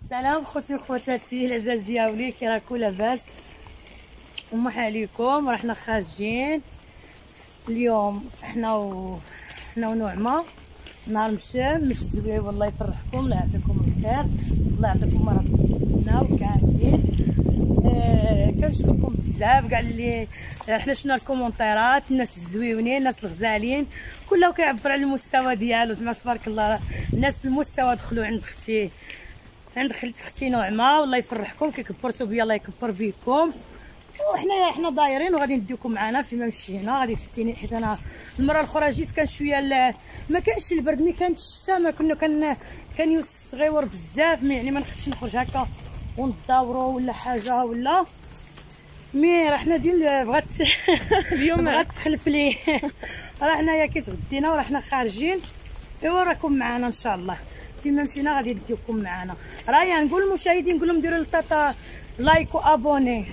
سلام خوتي وخواتاتي العزاز ديالي، كي راكم لاباس؟ ومح عليكم. راحنا خارجين اليوم حنا ونعمه، نهار مش زوين والله يفرحكم. الله يعطيكم الخير، الله يعطيكم ما راكم تتمناو كاملين. كنشكركم بزاف كاع اللي حنا شفنا الكومونتيرات، الناس الزويونين، الناس الغزالين، كله كيعبر على المستوى ديالو. زعما تبارك الله الناس في المستوى دخلوا عند اختي، عند اختي نعمه، والله يفرحكم. كيكبرتوا بيا الله يكبر بيكم. وحنا دايرين وغادي نديكم معنا فيما مشينا. غادي تفتيني حيت انا المره الاخرى جيت كان شويه ما كانش البرد، ملي كانت الشتا ما كان يوسف صغيور بزاف، يعني ما نقدرش نخرج هكا ونداورو ولا حاجه ولا مي. راه حنا بغات اليوم بغات تخلف لي راه حنايا كيتغدينا ورحنا خارجين. ايوا راكم معنا ان شاء الله، فيما مشينا غادي نديكم معنا. رايا نقول للمشاهدين، نقول لهم ديروا لطاطا لايك وابوني.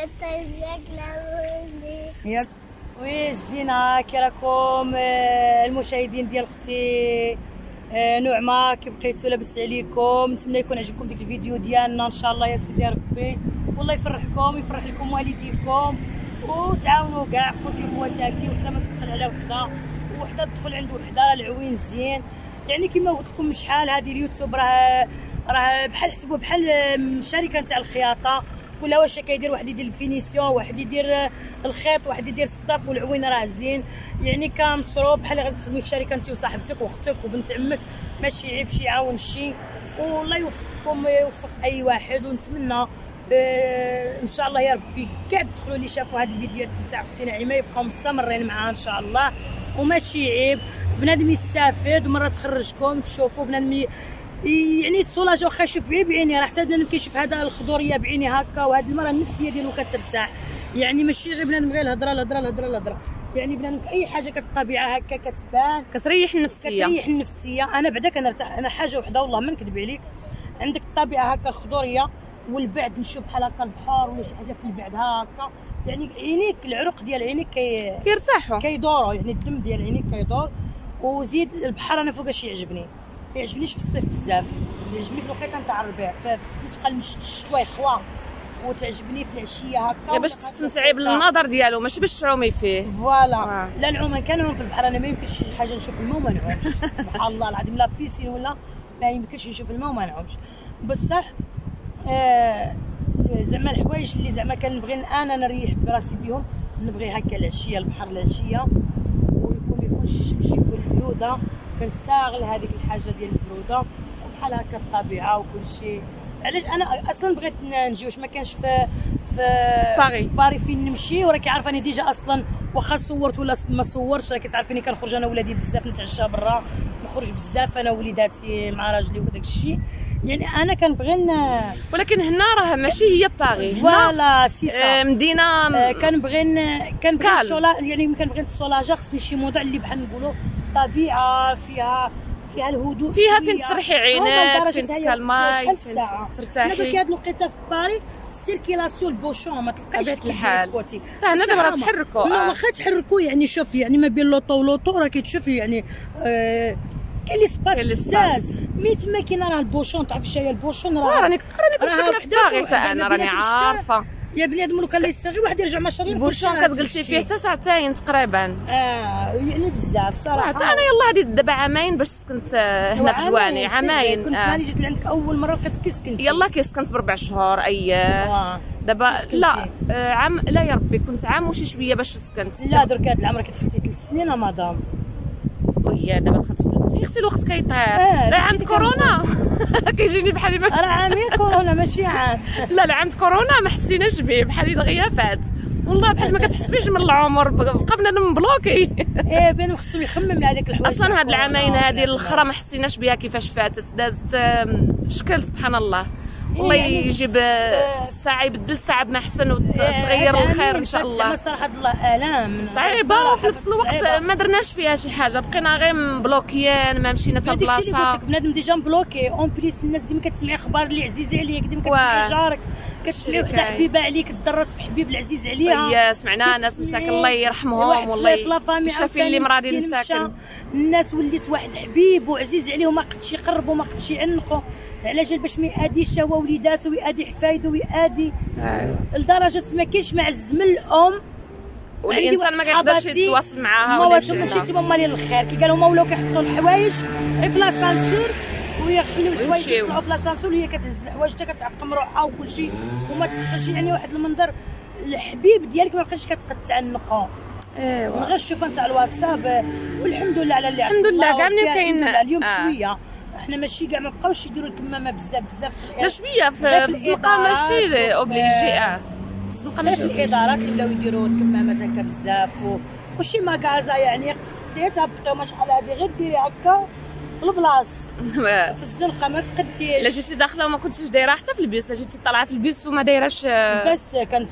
ياك وي الزينه. كي راكم المشاهدين ديال اختي نعمه؟ كي بقيتوا لاباس عليكم؟ نتمنى يكون عجبكم ديك الفيديو ديالنا ان شاء الله يا سيدي ربي، والله يفرحكم ويفرح لكم والديكم، وتعاونوا كاع خوتي وخواتاتي، وحده ما تبخل على وحده تدخل عند وحده. راه العوين زين، يعني كما قلت لكم شحال هذه اليوتيوب راه بحال حسبوا بحال شركه نتاع الخياطه، كل واش كيدير واحد يدير الفينيسيون، واحد يدير الخيط، واحد يدير الصداف، والعوين راه زين. يعني كمصروف بحال غادي تخدمي في شركه انت وصاحبتك واختك وبنت عمك، ماشي عيب شي يعاون شي. والله يوفقكم ويوفق اي واحد. ونتمنى ان شاء الله يا ربي كاع الدخلوا اللي شافوا هذه الفيديوهات نتاع اختي نعيمه يبقاو مستمرين معها ان شاء الله. وماشي عيب، بنادم يستافد ومره تخرجكم تشوفوا بنادم يعني تسولاجا، واخا يشوف بعينيه. راه حتى بنادم كيشوف هذا الخضوريه بعينيه هكا، وهذه المره النفسيه ديالو كترتاح. يعني ماشي غير بنادم غير الهضره، يعني بنادم اي حاجه كالطبيعه هكا كتبان كتريح النفسيه. انا بعدا كنرتاح. انا حاجه وحده والله ما نكذب عليك، عندك الطبيعه هكا الخضوريه والبعد، نشوف بحال هكا البحر ولا شي حاجه في البعد هكا، يعني عينيك العروق ديال عينيك كيرتاحوا كيدوروا، يعني الدم ديال عينيك كيدور. وزيد البحر انا فوقاش يعجبنيش في الصيف بزاف، يعجبني في الوقيته نتاع الربيع، فتبقى الشتوى يخوا، وتعجبني في العشيه هكا باش تستمتعي بالنظر ديالو ماشي باش تعومي فيه. فوالا لا العوم كنعوم في البحر، انا ما يمكنش شي حاجه نشوف الماء وما نعومش سبحان الله العظيم، لا بيسين ولا ما يمكنش نشوف الماء وما نعومش. بصح زعما الحوايج اللي زعما كنبغي انا نريح براسي بهم، نبغي هكا العشيه البحر العشيه، ويكون الشمس يكون بروده، كنستغل هذيك الحاجه ديال البروده وبحال هكا الطبيعه وكل شيء. علاش انا اصلا بغيت نجي، واش ما كانش في باري فين نمشي، وراه كيعرفاني ديجا اصلا، واخا صورت ولا ما صورتش راه كتعرفيني كنخرج انا ولادي بزاف، نتعشى برا، نخرج بزاف انا وليداتي مع راجلي وداك الشيء. يعني انا كنبغي ولكن هنا راه ماشي هي باري، فوالا سي سا مدينه كنبغي الشولا، يعني كنبغي السولاجه. خصني شي موضوع اللي بحال نقولوا طبيعه فيها الهدوء، فيها فين تسرحي عينك، فين تكالماي، ترتاحي. حنا دوك هاد الوقيته في باري السيركيلاسيون البوشون ما تلقايش الحال خوتي، حتى هنا دابا تحركوا. لا واخا تحركوا، يعني شوف يعني ما بين لوطو ولوطو راه كتشوفي يعني كاين لي سباس بزاف. مي تما كاينه راه البوشون، تعرف هي البوشون، راني كنت ساكنه في باغي حتى انا راني عارفه يا بنادم. لو كان لا يستغل واحد يرجع ما شاء الله البوشون كتجلسي فيه حتى ساعتين تقريبا. يعني بزاف صراحه. حتى انا يلاه هادي دابا عامين باش سكنت هنا في جواني، عامين. كنت ماني جيت لعندك اول مره لقيتك كي سكنتي. يلاه كي سكنت ب4 شهور دابا لا عام، لا يا ربي كنت عام وشي شويه باش سكنت. لا درك هاد العام راه كتدخلتي 3 سنين مدام. وي دابا دخلت 3 سنين. اختي الوقت كيطير. راه عام كورونا كيجيني بحال راه عامين كورونا ماشي عام. لا عام كورونا ما حسيناش به، بحال دغيا فات والله، بحال ما كتحسبيش من العمر، بقى بنادم مبلوكي. بان خصو يخمم هذيك الحوايج. اصلا هاد العامين هذه الاخرى ما حسيناش بها كيفاش فاتت، دازت شكل سبحان الله. والله يجيب الساعه يبدل الساعه بما احسن وتغير الخير ان شاء الله. صراحه الله الام صعيبه، وفي نفس الوقت ما درناش فيها شي حاجه، بقينا غير مبلوكيين، ما مشينا حتى بلاصه. داكشي اللي قلت لك بنادم ديجا مبلوكي. اون بليس الناس ديما كتسمعي اخبار اللي عزيزه عليك، ديما كتسمعي جارك، كتسمعي وحده حبيبه عليك تضرات في حبيب العزيز عليها. سمعنا ناس مساكن الله يرحمهم، والله شافين اللي مرادين مساكن. الناس وليت واحد حبيب وعزيز عليه وما قدش يقرب وما قدش يعنقوا. علاش باش ما يأديش هو وليداتو ويأدي حفايدو ويأدي لدرجه ما كاينش معز من الام. والانسان ما كيقدرش يتواصل معاها ولا يمشي ماشي تما مالين الخير كي قالوا ما ولاو كيحطوا الحوايج غير في لاسانسور ويخليو الحوايج يطلعوا في لاسانسور وهي كتهز الحوايج حتى كتعقم روحها وكل شيء وما تبقاش يعني واحد المنظر الحبيب ديالك ما بقاش كتعنقو. ايوا من غير الشوفه نتاع الواتساب والحمد لله على اللي الحمد لله كاع ملي كاين اليوم شويه حنا ماشي كاع ما بقاوش يديروا الكمامه بزاف لا شويه في الزنقه ماشي اوبليجي الزنقه ماشي في الادارات اللي ولاو يديروا الكمامات هكا بزاف وشي مكازا يعني تهبطوا ما شحال هادي غير ديري هكا في البلاص في الزنقه ما تقديش. لا جيتي داخله وما كنتيش دايره حتى في البيوس، لا جيتي طالعه في البيوس وما دايراش بس كانت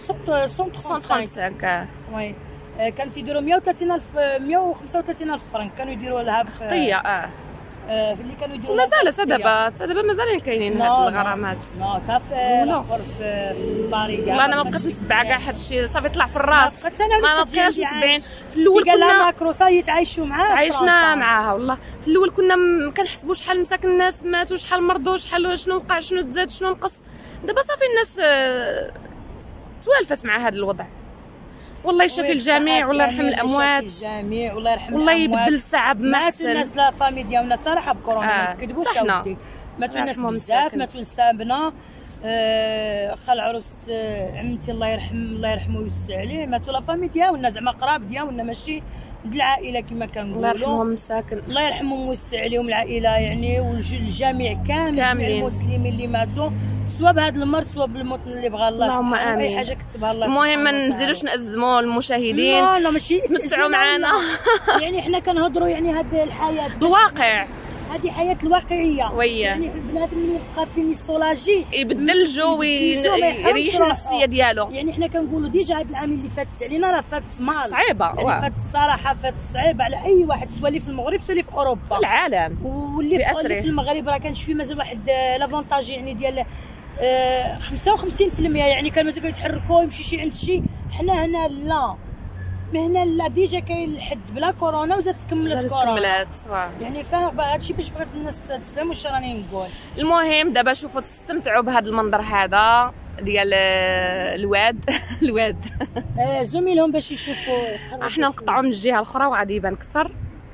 135 وي كانت يديروا 135 الف فرنك كانوا يديروا لها في خطيه اللي كانوا يديروا مازالت دابا مازالين كاينين هاد الغرامات حتى في باريس. والله انا ما بقيت متبعه كاع هادشي صافي طلع في الراس ما بقيناش متبعين. في الاول كنا ماكرو صافي يتعايشوا معاها تعايشنا معاها والله. في الاول كنا كنحسبوا شحال مساكن الناس ماتوا شحال مرضوا شحال شنو وقع شنو تزاد شنو نقص. دابا صافي الناس توالفت مع هذا الوضع. والله يشافي الجميع والله يرحم الاموات والله يبدل الساعه بمحسن. مات الناس لا فامي ديالنا صراحه بكورونا ما نكذبوش اودي ماتوا الناس بزاف ماتوا نسابنا خال عروس عمتي الله يرحمه ويوسع عليه ماتوا لا فامي ديالنا زعما قراب ديالنا ماشي د العائله كما كنقولوا. الله يرحمهم مساكن الله يرحمهم ويوسع عليهم العائله يعني والجميع كاملين المسلمين اللي ماتوا سوا بهذا المرض سوا بالموت اللي بغى الله اللهم امين. اي حاجه كتبها الله. المهم ما ننزلوش نأزموا المشاهدين. لا ماشي تمتعوا معنا يعني حنا كنهضروا يعني هذه الحياه الواقع هذه حياه الواقعيه ويا يعني البنادم اللي يبقى فين يسولاجي يبدل الجو ويريح النفسيه ديالو. يعني حنا كنقولوا ديجا هذا العام اللي فات علينا راه فات مال صعيبه يعني فات الصراحه فات صعيبه على اي واحد سوا اللي في المغرب سوا اللي في اوروبا العالم واللي في المغرب راه كان شويه مازال واحد لافونتاج يعني ديال 55% يعني كانوا مازال كيتحركوا يمشي شي عند شي. حنا هنا لا هنا لا ديجا كاين الحد بلا كورونا وزاد تكملت كورونا يعني فاهم هادشي باش بغيت الناس تفهم واش راني نقول. المهم دابا شوفوا تستمتعوا بهذا المنظر هذا ديال الواد الواد زميلهم باش يشوفوا. احنا نقطعوا من الجهه الاخرى وغادي يبان اكثر.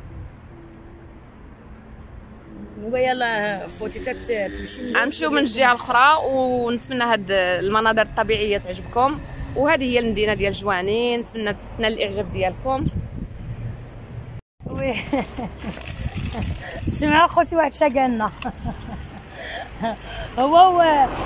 ويلا خوتي تمشي غنمشيو من الجهه الاخرى ونتمنى هاد المناظر الطبيعيه تعجبكم. وهذه هي المدينه ديال جوانين. نتمنى تنال الاعجاب ديالكم. وي سمعوا خوتي واحد شا قالنا هو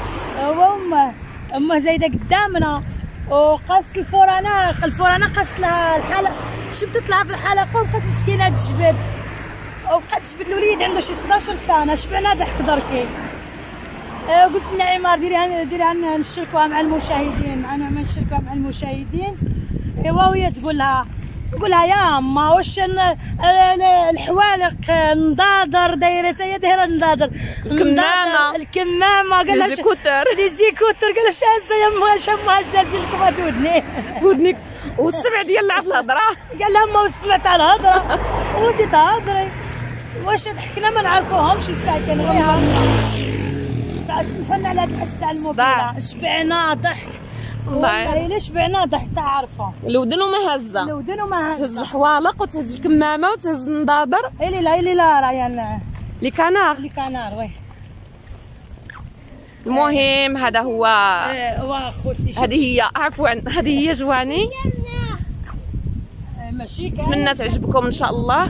امه زايده قدامنا وقاست الفرانه قاست لها الحلقه شبدت لها في الحلقه وبقات مسكينه تجبد وبقات تجبد الوليد عنده شي 16 سنه. شبعنا ضحك دركي. قلت نعيمه ديريها نشاركوها مع المشاهدين نشاركوها مع المشاهدين. ايوا وهي تقول لها يا اما واش الحوالق نضادر دايره هي دايره نضادر الكمامه قال لها لي زيكوتر قال لها شازه يا اما واش امها جازي لكم هاد ودنيك والسمع ديال لعب الهضره قال لها ما سمع تاع الهضره وانت تهضري واش ضحكنا ما نعرفوهمش الساكن غير سمحوا لنا على هاد الحصه الموبيله. شبعنا ضحك والله الا شبعنا ضحك تعرفوا الودن وما هزه تهز الحوالق وتهز الكمامه وتهز النضادر. اي لا راه يعني لي كانار وي. المهم هذا هو اخوتي هذه هي عفوا هذه هي جواني. ماشي نتمنى تعجبكم ان شاء الله.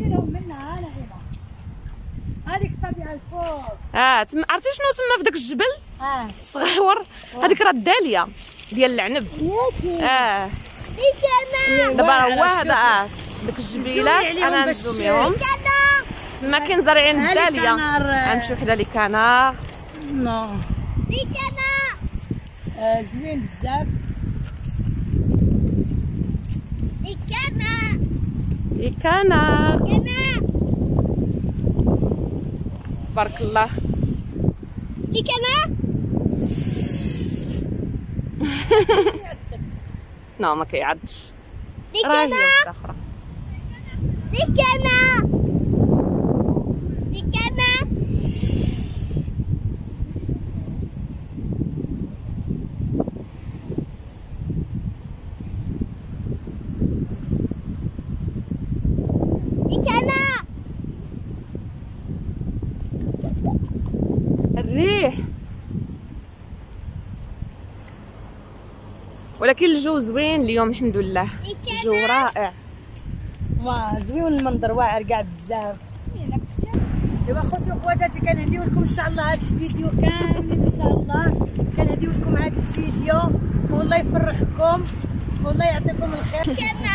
هذيك الطبيعه الفوق عرفتي شنو تما في داك الجبل صغيور هذيك راه الداليه ديال العنب دابا هو هذا داك الجبيلات انا نزوميهم تما كاين زارعين الداليه. غنمشيو حدا لي كانار زوين بزاف لي كانار تبارك الله. لي كانار لا ما كيعضش. لي كانار لي كانار مليح، ولكن الجو زوين اليوم الحمد لله، الجو رائع. واه زوين المنظر واعر كاع بزاف. دابا خوتي وخواتاتي كنهديو لكم ان شاء الله هذا الفيديو كامل، ان شاء الله كنهديو لكم هذا الفيديو، والله يفرحكم والله يعطيكم الخير.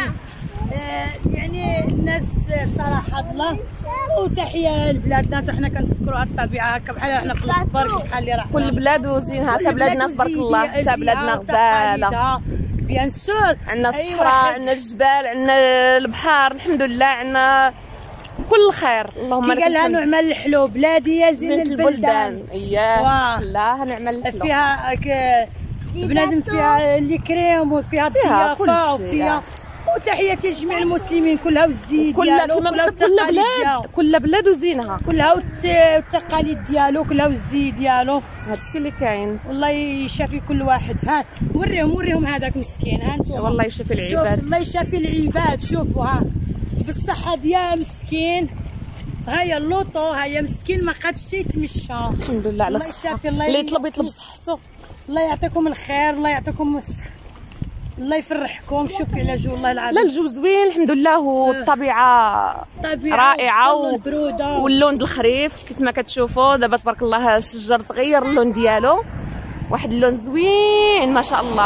يعني الناس صراحه الله، وتحيه لبلادنا، حتى حنا كنتفكروا على الطبيعه هكا بحال حنا في البرك بحال اللي راه كل بلاد وزينها، حتى بلادنا تبارك الله، حتى بلادنا غزاله بيان سور. عندنا الصحراء، عندنا الجبال، عندنا البحر، الحمد لله عندنا كل خير. اللهم لك قال لها نعمل الحلو بلادي يا زين البلدان. اييه لا نعمل الحلو فيها بنادم، فيها اللي كريم وفيها الضيافه وفيها. وتحياتي لجميع المسلمين كلها والزي ديالو، كل بلاد وزينها، كلها والتقاليد ديالو كلها والزي ديالو. هادشي اللي كاين. والله يشافي كل واحد. ها وريهم هذاك مسكين. ها انتم والله يشافي العباد. الله يشافي العباد. شوفوا ها بالصحه ديال مسكين. هيا اللوطو، هيا مسكين ما قادش يتمشى. الحمد لله على الصحه. اللي يطلب صحته. الله يعطيكم الخير، الله يعطيكم الله يفرحكم. شوفي على جو الله العظيم. لا الجو زوين الحمد لله، والطبيعه رائعه واللون د الخريف كيف ما كتشوفوا دابا تبارك الله. الشجر تغير اللون ديالو، واحد اللون زوين ما شاء الله.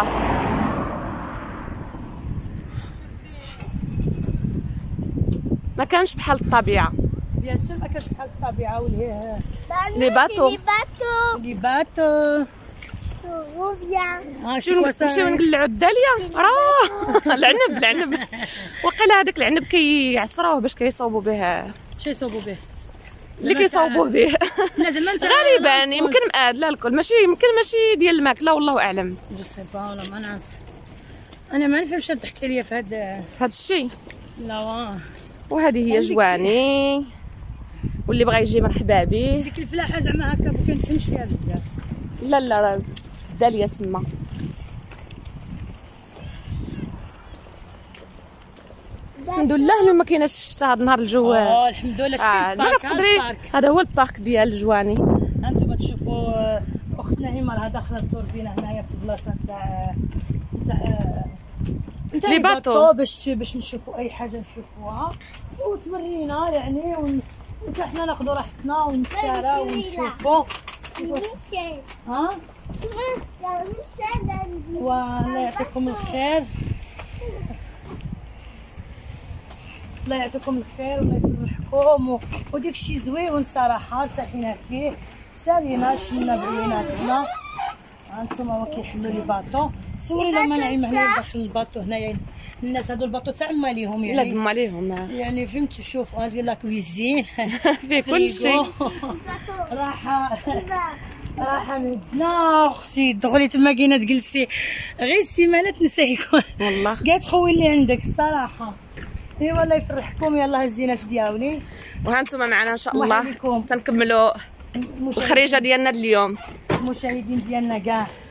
ما كانش بحال الطبيعه، بيان سور ما كانش بحال الطبيعه. وليه لي باتو نمشيو نقلعو الداليه. راه العنب وقيلا هذاك العنب كيعصروه باش كيصاوبوا به. شي يصاوبوا به اللي كيصاوبوه به لازم انت غالبا يمكن لا الكل ماشي ديال الماكله، والله اعلم. ما نعرف، انا ما نفهمش تحكي عليا في هذا الشيء. لا وهذه هي جواني، واللي بغى يجي مرحبا به. ديك الفلاحه زعما هكا ما كنفهمش فيها بزاف. لا راه الداليه تما. الحمد لله ما كايناش الشتا هذا النهار. الجو الحمد لله. شكون هذا هو البارك ديال الجواني. هانتوما تشوفوا اختنا عمر ها داخله الدور بينا هنايا في البلاصه نتاع لي باتو باش نشوفوا اي حاجه نشوفوها وتورينا يعني وحتى حنا ناخذوا راحتنا ونتسارى ونشوفوا. ها والله يعطيكم الخير، الله يعطيكم الخير والله يفرحكم. وديك الشيء زوين صراحه ارتحينا فيه، سالينا شلنا بعيناتنا. هانتوما كيحلوا لي باطو. صوري لما نعيم هنا داخل الباطو هنايا. الناس هادو الباطو تاع ماليهم يعني. لا ماليهم يعني فهمتوا. شوفوا هذه لا كويزين فيه كل شيء. راحه مدنا اختي. دخلي تما كاينه تجلسي غير السيمانه تنسى والله كاع تخوي اللي عندك الصراحه. اي والله يفرحكم. يلاه الزينات ديالي. وهانتوما معنا ان شاء الله تنكملوا الخريجه ديالنا اليوم. المشاهدين ديالنا كاع